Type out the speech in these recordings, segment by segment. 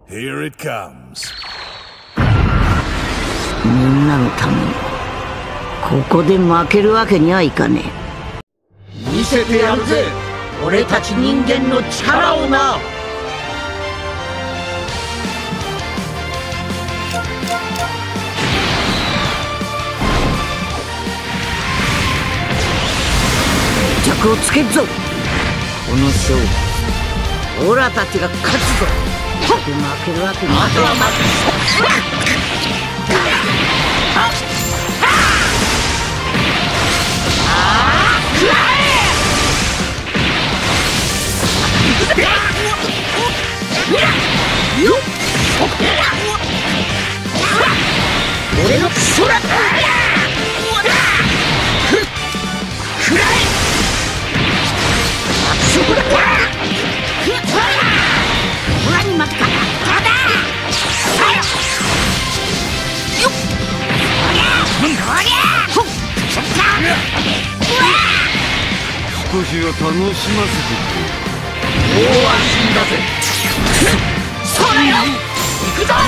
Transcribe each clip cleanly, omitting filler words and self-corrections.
Here it comes. みんなのためにここで負けるわけにはいかねえ。見せてやるぜ、俺たち人間の力をな。着をつけるぞ。この勝負、オラたちが勝つぞ。で負けるわけにはいかない。俺の空少しは楽しませてくれ。大安心だぜ。そうだよ、行くぞ。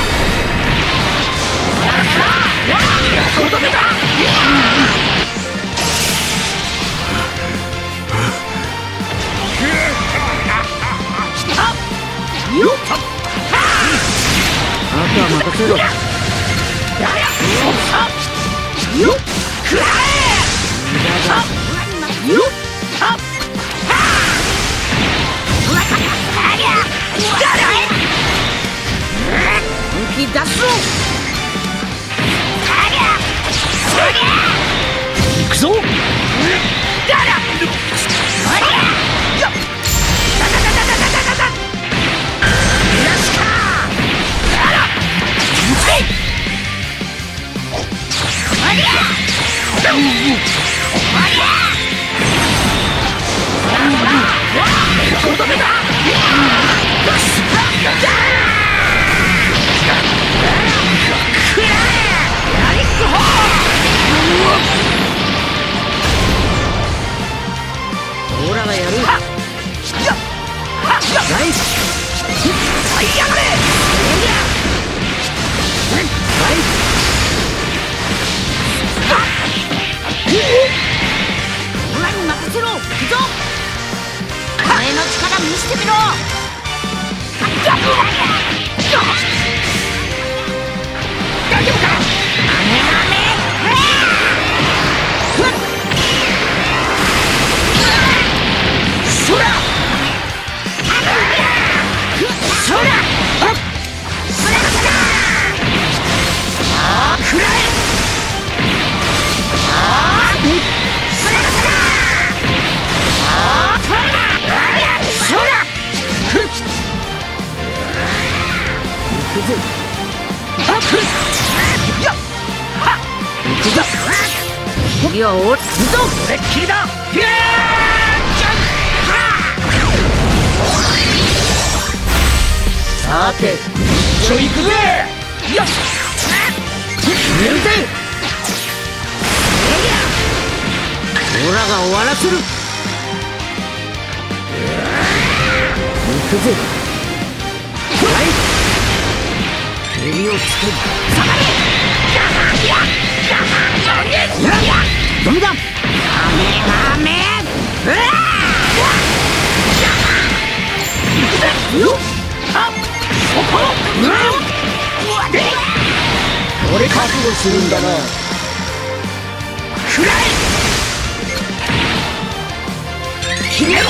あとは任せろ。本気出すぞ。行くぞ。オラがやる。オラに任せろ。行くぞ。お前の力見せてみろ。大丈夫か。次は俺っきりだ。さて一緒行くぜ。よし、決めるぜ。オラが終わらせる。行くぜ。蹴りをつける。ダメだ。俺覚悟するんだな。くらえ。決めるぞ。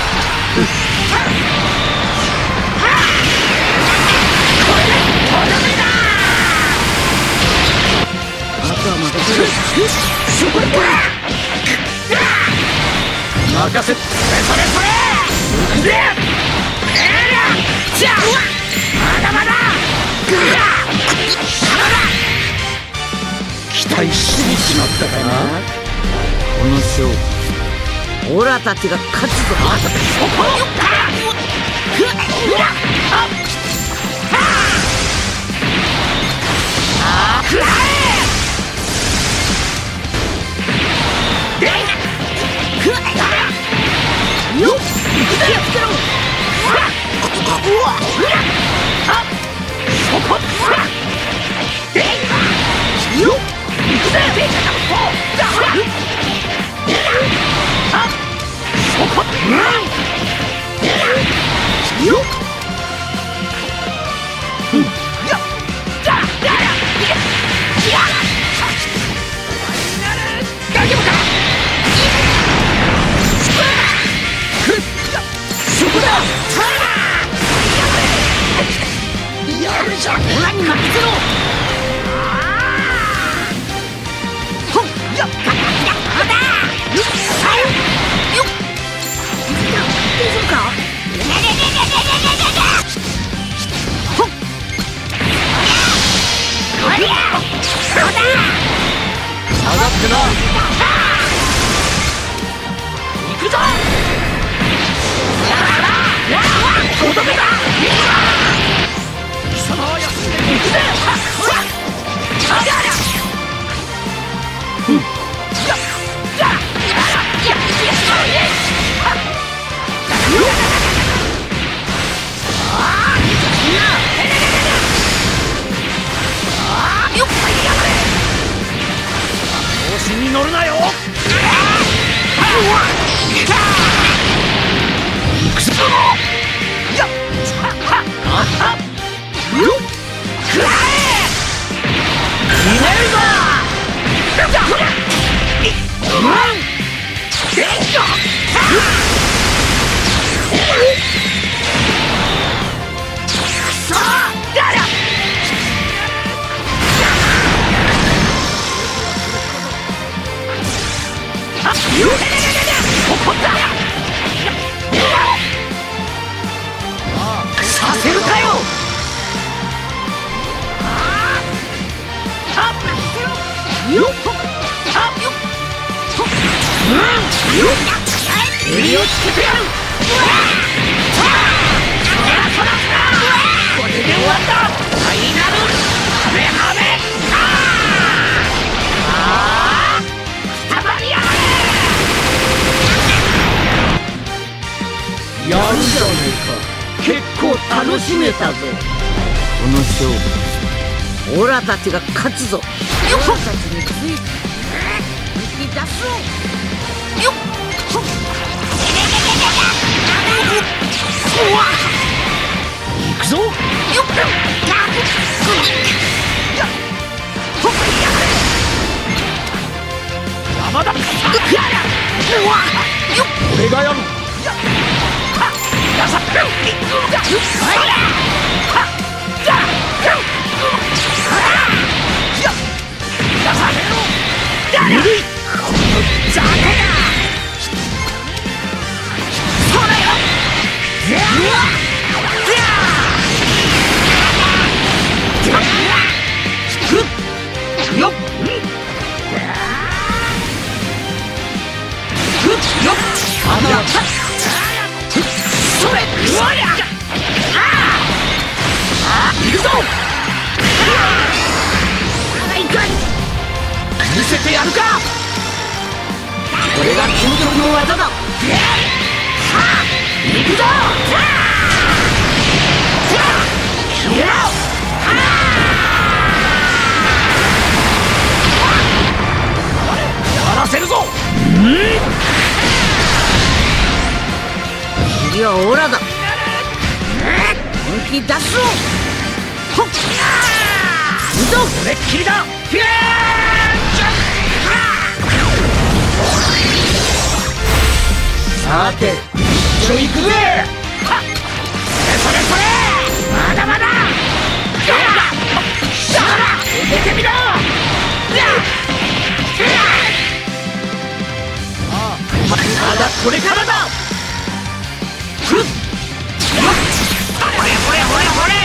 任せ。それまだまだ。期待しにしまったかな。この勝負、オラたちが勝つぞ。 オラに任せろ。ほっやっかっだよっよっ大丈夫か。ほっおりゃそうだ下がってな。 行くぞ。届けた。貴様は休んで行くぜ。調子に乗るなよ。行くぞ。やっよっくらえ。決めるぞ。させるかよ。よっ襟をつけてやる。これで終わった。ファイナルハメハメ。くたばりやがれ。やるじゃねえか。結構楽しめたぜ。この勝負、オラたちが勝つぞ。オラたちについて抜き出そう。よっ行くぞ。よっ山田。俺がやる。見せてやるか。これが究極の技だ。行くぞ。やらせるぞ。次はオラだ。本気出すぞ。ほっ行くぞ。それっきりだ。さて、一緒行くぜ。それそれ、まだまだ。出てみろ。まだこれからだ。ほれほれほれほれ。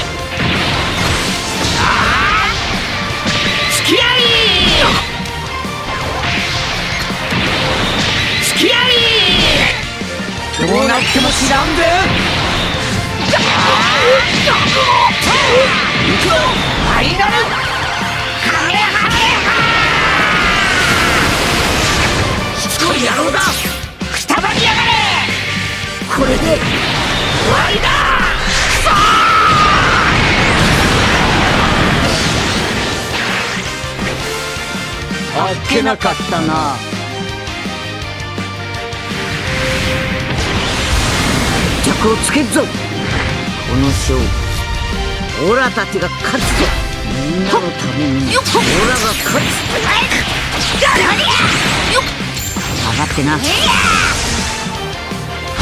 付き合い。付き合い。どうなっても知らんぜ。行くぞ。ファイナルカメハメハ。しつこい野郎だ。くたばりやがれ。これで終わりだ。あっけなかったな。着をつけっぞ。この勝負、オラたちが勝つぞ。みんなのためにオラが勝つ。上がってな。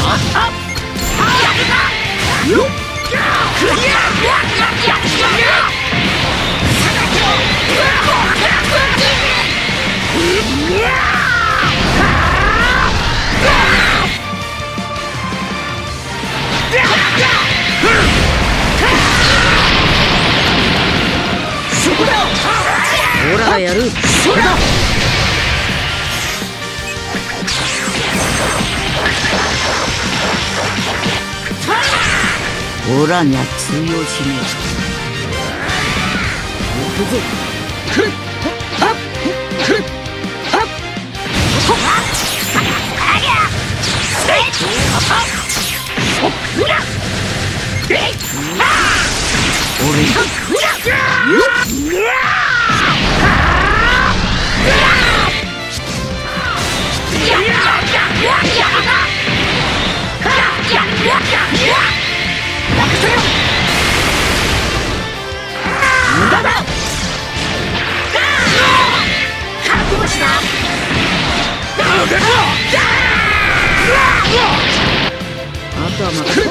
よっ。 オラがやる。 それだ。 オラには通用しねえ。行くぞ。 くるっはっくるっはっ無駄だ。覚悟しな。 あとは任せろ。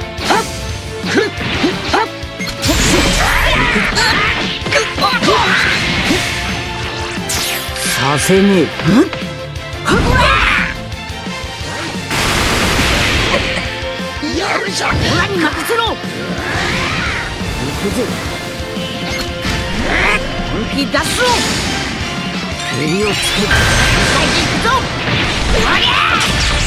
させねえ。 やるじゃん。 オラに任せろ。行くぜ。本気出すぞ。蹴りをつけて行くぞ。おりゃ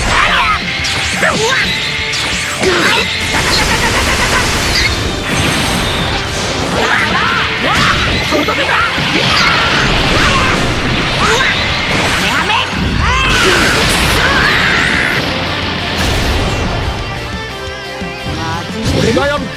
俺がやる。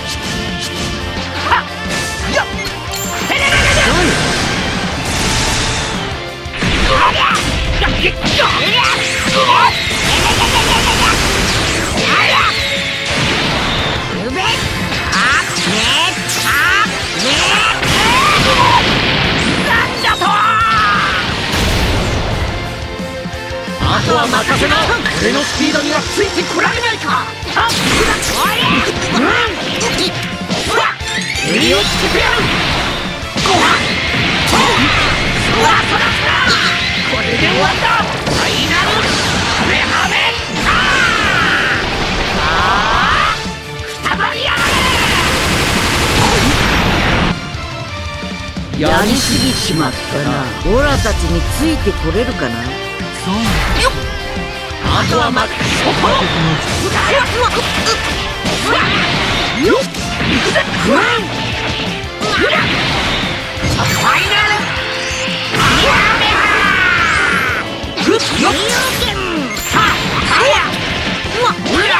あとは任せな。俺のスピードにはついてこられないか。襟をつけてやる。これで終わった。ファイナルハメハメ。くたばりやがれ。 やりすぎちまったな。オラたちについてこれるかな。 あとは任せろ。よっ行くぜ。ファイナルハメハメ。よっさあはやうら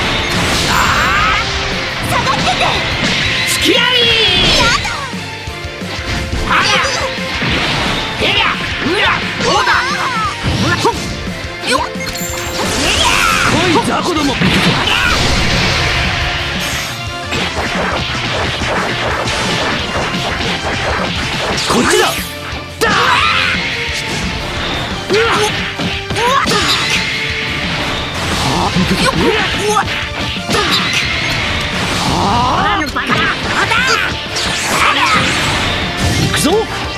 下がってて。付き合いはやへりゃうらどうだ。よっおい雑魚ども。こっちだ。行くぞ。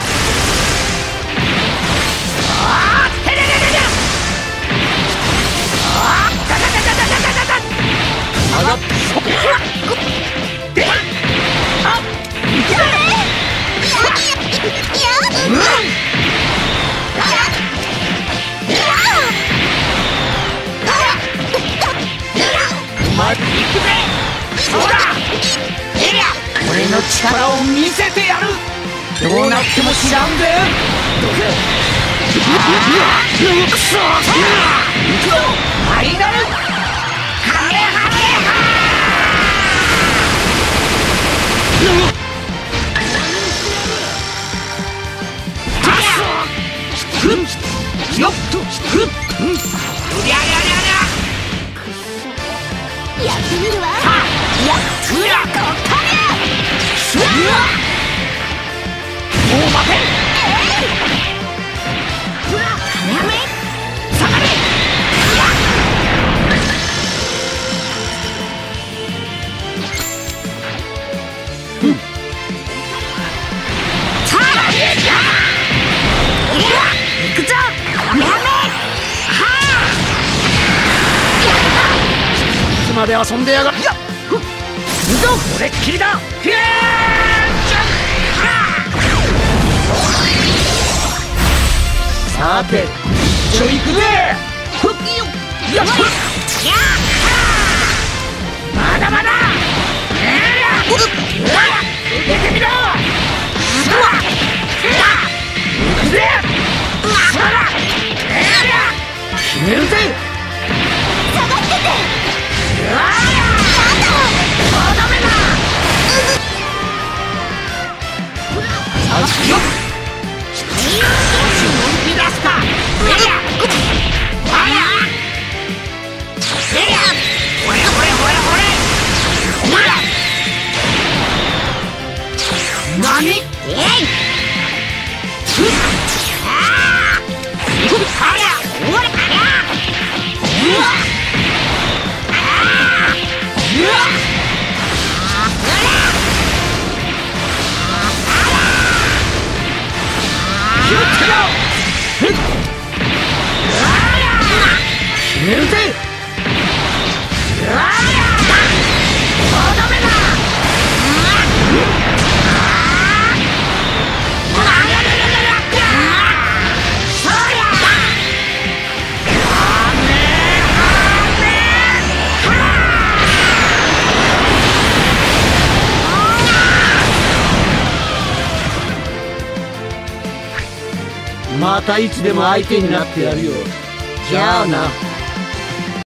俺の力を見せてやる。どうなっても知らんぜ。くそ行くぞ。ファイナルハメハメよっとやってみるわ。やっうらこっからもう待て。うらやめ下がれ。さあ行くぞ。やめいつまで遊んでやがる。これっきりだ。 待て。 ちょいくぜ。 ふっよっまだまだ出てみろ。行くぜ。 決めるぜ。 下がってて。 よっ。 出した。 何？ えい。 決めるぜ。またいつでも相手になってやるよ。じゃあな。